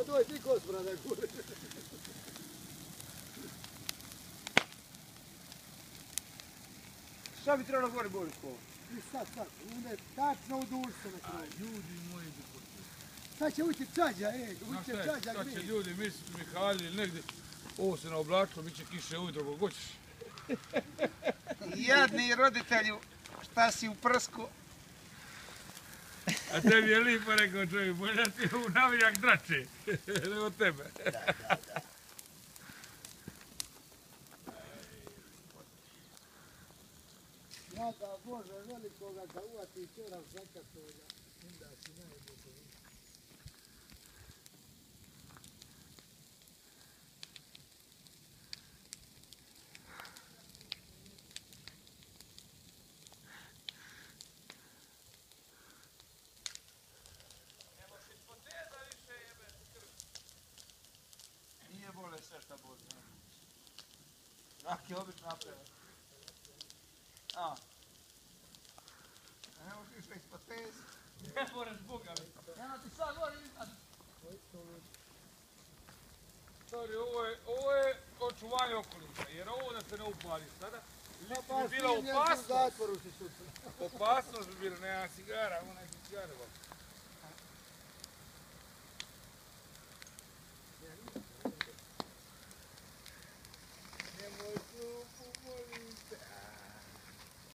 doj ti kosmra da gore. Šta bi trebalo gore Božko? I sad, une tačno u dušu na kraju. Ljudi moji bi počeli. Sad će ući čađa, ući će čađa Sad će grije. ljudi misliti Mihalji ili negdje, ovo se naoblačilo, bit će kiše ujutro kako hoćeš. Jadni roditelju, šta si u prsku? A tebi je lipo rekao čovjek, bolje ti je u navijak drače, nego tebe. Jada Bože velikoga da uvati čerav zakatoga, onda si najbolje. Nije bole sve šta Bože. Rak je obično napravo. Ne možeš više ispod tez. Ne moraš Boga mi. Eno ti sad gori iznad. Stari, ovo je očuvanje okoliša, jer ovo da se ne upali sada, bi bila opasnost. Zatvoru si sutra. Opasnost bi bila, nema cigara, ovo neki cigare.